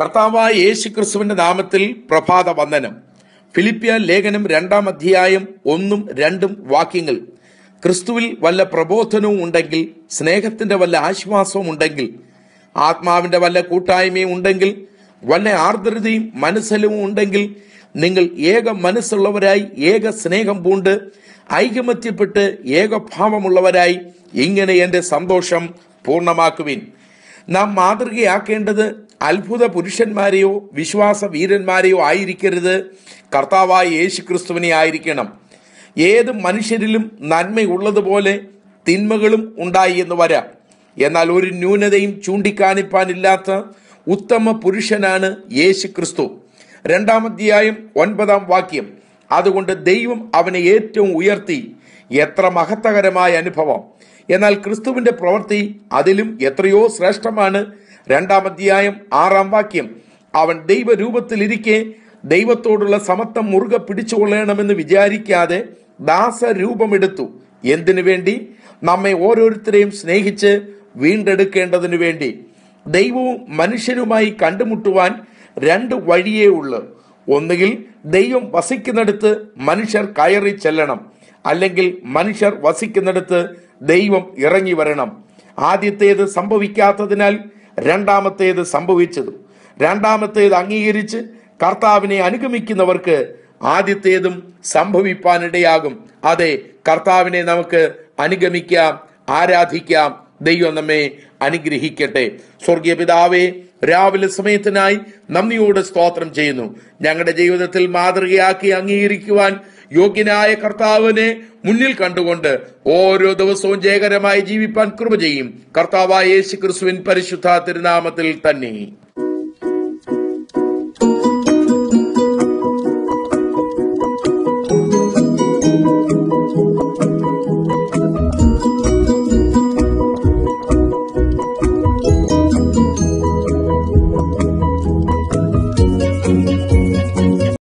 കർത്താവായ യേശു ക്രിസ്തുവിന്റെ നാമത്തിൽ പ്രഭാത വന്ദനം. ഫിലിപ്പിയ ലേഖനം 2-ാം അധ്യായം 1-2 വാക്യങ്ങൾ. ക്രിസ്തുവിൽ വല്ല പ്രബോധനവും ഉണ്ടെങ്കിൽ, സ്നേഹത്തിന്റെ വല്ല ആശ്വാസവും ഉണ്ടെങ്കിൽ, ആത്മാവിന്റെ വല്ല കൂട്ടായ്മയും ഉണ്ടെങ്കിൽ, വല്ല ആർദ്രതയും മനസ്സലവും ഉണ്ടെങ്കിൽ, നിങ്ങൾ ഏക മനസ്സുള്ളവരായി ഏക സ്നേഹം പൂണ്ട് ഐകമത്യപ്പെട്ട് ഏകഭാവമുള്ളവരായി ഇങ്ങനെ എന്റെ സന്തോഷം പൂർണ്ണമാക്കുവിൻ. നാം മാതൃകയാക്കേണ്ടത് അത്ഭുത പുരുഷന്മാരെയോ വിശ്വാസ വീരന്മാരെയോ ആയിരിക്കരുത്, കർത്താവായ യേശു ക്രിസ്തുവിനെ ആയിരിക്കണം. ഏത് മനുഷ്യരിലും നന്മയുള്ളതുപോലെ തിന്മകളും ഉണ്ടായി എന്ന് വരാം. എന്നാൽ ഒരു ന്യൂനതയും ചൂണ്ടിക്കാണിപ്പാനില്ലാത്ത ഉത്തമ പുരുഷനാണ് യേശു ക്രിസ്തു. 2-ാം അധ്യായം 9-ാം വാക്യം. അതുകൊണ്ട് ദൈവം അവനെ ഏറ്റവും ഉയർത്തി. എത്ര മഹത്തകരമായ അനുഭവം! എന്നാൽ ക്രിസ്തുവിന്റെ പ്രവൃത്തി അതിലും എത്രയോ ശ്രേഷ്ഠമാണ്. 2-ാം അധ്യായം 6-ാം വാക്യം. അവൻ ദൈവരൂപത്തിലിരിക്കെ ദൈവത്തോടുള്ള സമത്വം മുറുകെ പിടിച്ചുകൊള്ളണമെന്ന് വിചാരിക്കാതെ ദാസരൂപമെടുത്തു. എന്തിനു വേണ്ടി? നമ്മെ ഓരോരുത്തരെയും സ്നേഹിച്ച് വീണ്ടെടുക്കേണ്ടതിനു വേണ്ടി. ദൈവവും മനുഷ്യനുമായി കണ്ടുമുട്ടുവാൻ 2 വഴിയേ ഉള്ളൂ. ഒന്നുകിൽ ദൈവം വസിക്കുന്നിടത്ത് മനുഷ്യർ കയറി ചെല്ലണം, അല്ലെങ്കിൽ മനുഷ്യർ വസിക്കുന്നിടത്ത് ദൈവം ഇറങ്ങി വരണം. ആദ്യത്തേത് സംഭവിക്കാത്തതിനാൽ രണ്ടാമത്തേത് സംഭവിച്ചതും. രണ്ടാമത്തേത് അംഗീകരിച്ച് കർത്താവിനെ അനുഗമിക്കുന്നവർക്ക് ആദ്യത്തേതും സംഭവിപ്പാനിടയാകും. അതെ, കർത്താവിനെ നമുക്ക് അനുഗമിക്കാം, ആരാധിക്കാം. ദൈവം നമ്മെ അനുഗ്രഹിക്കട്ടെ. സ്വർഗീയ പിതാവേ, രാവിലെ സമയത്തിനായി നന്ദിയോടെ സ്തോത്രം ചെയ്യുന്നു. ഞങ്ങളുടെ ജീവിതത്തിൽ മാതൃകയാക്കി അംഗീകരിക്കുവാൻ യോഗ്യനായ കർത്താവിനെ മുന്നിൽ കണ്ടുകൊണ്ട് ഓരോ ദിവസവും ജയകരമായി ജീവിപ്പാൻ കൃപ ചെയ്യും. കർത്താവായ യേശു ക്രിസ്തുവിൻ പരിശുദ്ധ തിരുനാമത്തിൽ തന്നെ.